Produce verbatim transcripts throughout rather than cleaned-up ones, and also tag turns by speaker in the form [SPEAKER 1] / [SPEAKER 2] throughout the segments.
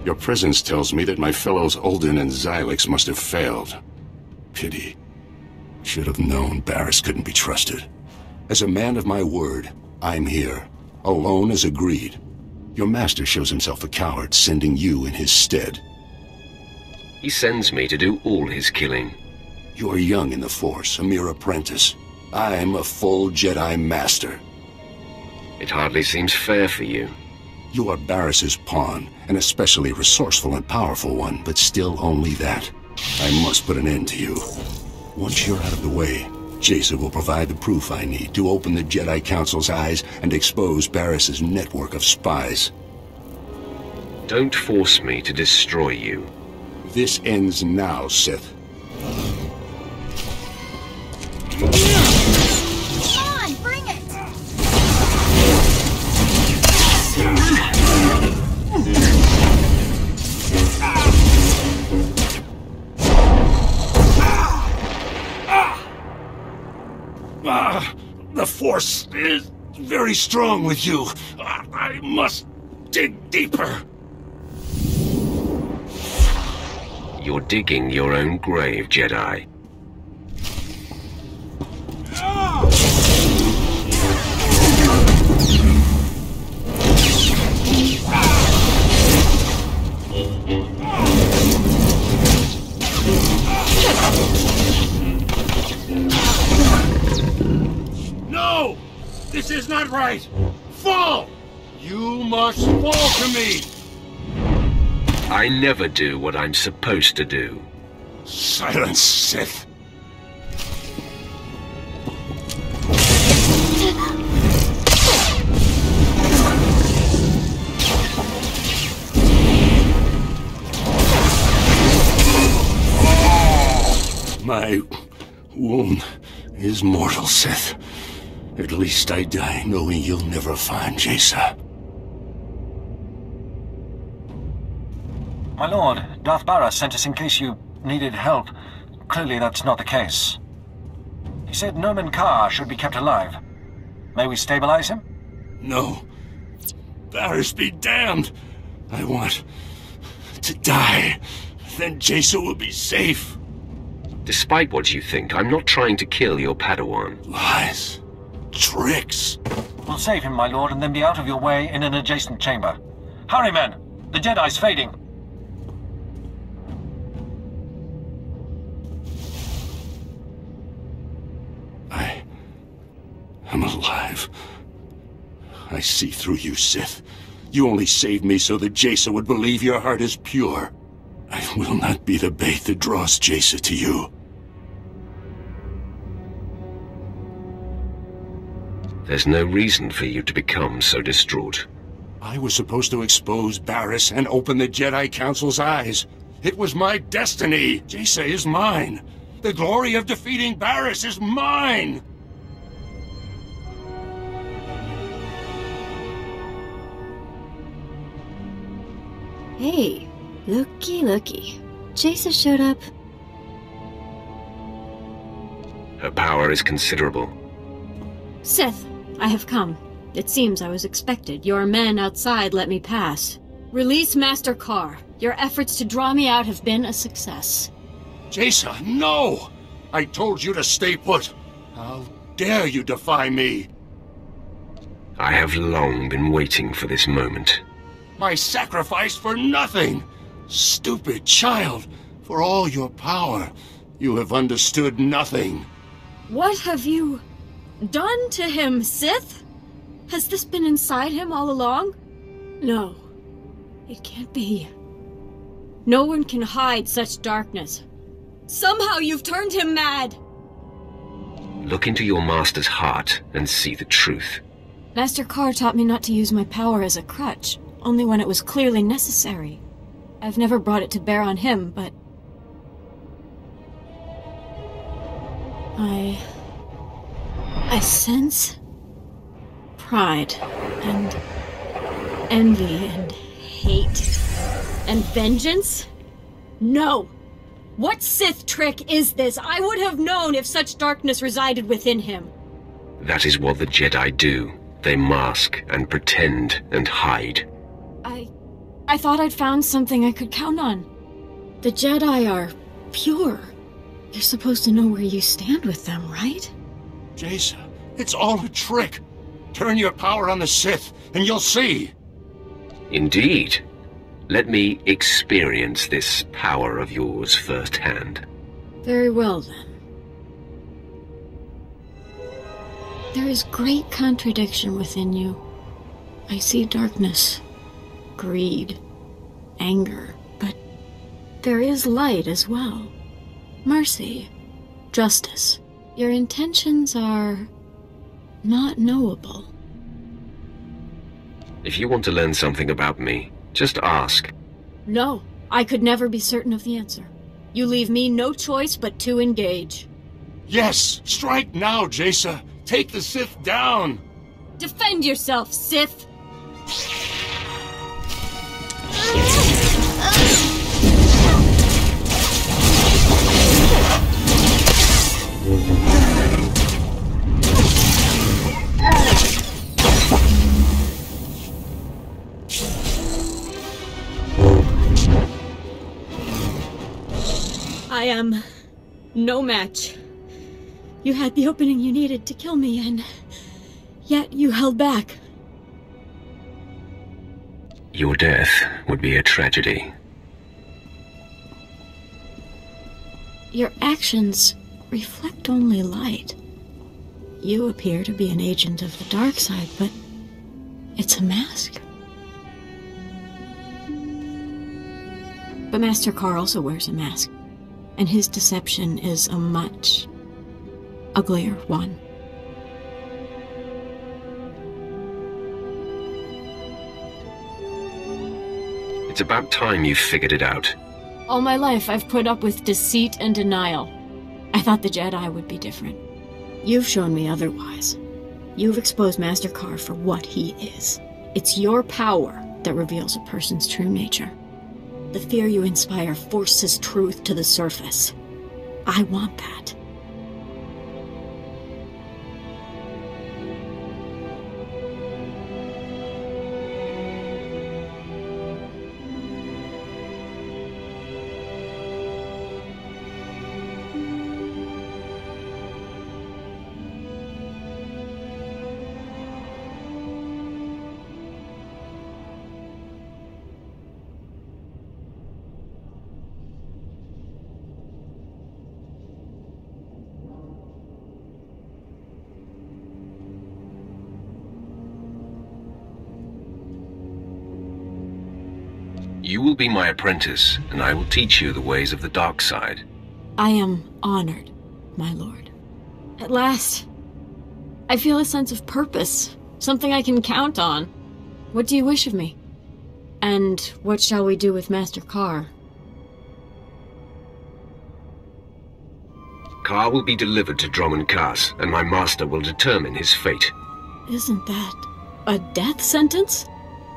[SPEAKER 1] Your presence tells me that my fellows Ulden and Xylix must have failed. Pity. Should have known Barris couldn't be trusted. As a man of my word, I'm here. Alone as agreed. Your master shows himself a coward, sending you in his stead.
[SPEAKER 2] He sends me to do all his killing.
[SPEAKER 1] You are young in the Force, a mere apprentice. I'm a full Jedi Master.
[SPEAKER 2] It hardly seems fair for you.
[SPEAKER 1] You are Barris's pawn, an especially resourceful and powerful one, but still only that. I must put an end to you. Once you're out of the way, Jaesa will provide the proof I need to open the Jedi Council's eyes and expose Barris's network of spies.
[SPEAKER 2] Don't force me to destroy you.
[SPEAKER 1] This ends now, Sith.
[SPEAKER 3] Come on, bring it!
[SPEAKER 1] Ah, the Force is very strong with you. I must dig deeper.
[SPEAKER 2] You're digging your own grave, Jedi.
[SPEAKER 1] No! This is not right! Fall! You must fall to me!
[SPEAKER 2] I never do what I'm supposed to do.
[SPEAKER 1] Silence, Sith. My wound is mortal, Sith. At least I die knowing you'll never find Jaesa.
[SPEAKER 4] My lord, Darth Barris sent us in case you needed help. Clearly that's not the case. He said Nomen Karr should be kept alive. May we stabilize him?
[SPEAKER 1] No. Barris be damned. I want to die. Then Jaesa will be safe.
[SPEAKER 2] Despite what you think, I'm not trying to kill your Padawan.
[SPEAKER 1] Lies. Tricks.
[SPEAKER 4] We'll save him, my lord, and then be out of your way in an adjacent chamber. Hurry, men! The Jedi's fading.
[SPEAKER 1] I am alive. I see through you, Sith. You only saved me so that Jaesa would believe your heart is pure. I will not be the bait that draws Jaesa to you.
[SPEAKER 2] There's no reason for you to become so distraught.
[SPEAKER 1] I was supposed to expose Barris and open the Jedi Council's eyes. It was my destiny. Jaesa is mine. The glory of defeating Barris is mine!
[SPEAKER 3] Hey, looky looky. Jaesa showed up.
[SPEAKER 2] Her power is considerable.
[SPEAKER 3] Sith, I have come. It seems I was expected. Your men outside let me pass. Release Master Karr. Your efforts to draw me out have been a success.
[SPEAKER 1] Jaesa, no! I told you to stay put. How dare you defy me?
[SPEAKER 2] I have long been waiting for this moment.
[SPEAKER 1] My sacrifice for nothing! Stupid child! For all your power, you have understood nothing.
[SPEAKER 3] What have you done to him, Sith? Has this been inside him all along? No. It can't be. No one can hide such darkness. Somehow you've turned him mad!
[SPEAKER 2] Look into your master's heart and see the truth.
[SPEAKER 3] Master Karr taught me not to use my power as a crutch, only when it was clearly necessary. I've never brought it to bear on him, but... I... I sense... pride, and... envy, and hate, and vengeance? No! What Sith trick is this? I would have known if such darkness resided within him.
[SPEAKER 2] That is what the Jedi do. They mask and pretend and hide.
[SPEAKER 3] I... I thought I'd found something I could count on. The Jedi are pure. You're supposed to know where you stand with them, right?
[SPEAKER 1] Jaesa, it's all a trick. Turn your power on the Sith, and you'll see.
[SPEAKER 2] Indeed. Let me experience this power of yours firsthand.
[SPEAKER 3] Very well, then. There is great contradiction within you. I see darkness, greed, anger, but there is light as well. Mercy, justice. Your intentions are not knowable.
[SPEAKER 2] If you want to learn something about me, just ask.
[SPEAKER 3] No, I could never be certain of the answer. You leave me no choice but to engage.
[SPEAKER 1] Yes, strike now, Jaesa. Take the Sith down.
[SPEAKER 3] Defend yourself, Sith! I am no match. You had the opening you needed to kill me, and yet you held back.
[SPEAKER 2] Your death would be a tragedy.
[SPEAKER 3] Your actions reflect only light. You appear to be an agent of the dark side, but it's a mask. But Master Karr also wears a mask, and his deception is a much uglier one.
[SPEAKER 2] It's about time you figured it out.
[SPEAKER 3] All my life, I've put up with deceit and denial. I thought the Jedi would be different. You've shown me otherwise. You've exposed Master Karr for what he is. It's your power that reveals a person's true nature. The fear you inspire forces truth to the surface. I want that.
[SPEAKER 2] You will be my apprentice, and I will teach you the ways of the dark side.
[SPEAKER 3] I am honored, my lord. At last, I feel a sense of purpose, something I can count on. What do you wish of me? And what shall we do with Master Karr?
[SPEAKER 2] Karr will be delivered to Dromund Kaas, and my master will determine his fate.
[SPEAKER 3] Isn't that a death sentence?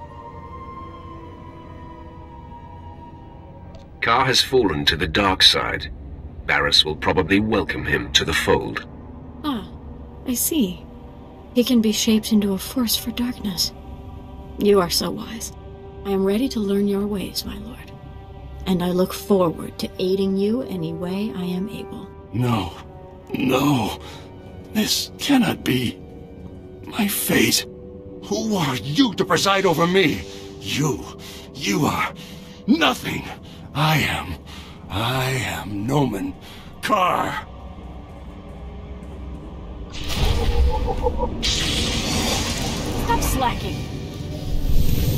[SPEAKER 2] Karr has fallen to the dark side. Barriss will probably welcome him to the fold.
[SPEAKER 3] Ah, I see. He can be shaped into a force for darkness. You are so wise. I am ready to learn your ways, my lord. And I look forward to aiding you any way I am able.
[SPEAKER 1] No. No. This cannot be. My fate. Who are you to preside over me? You. You are nothing. I am. I am Nomen. Karr.
[SPEAKER 3] Stop slacking.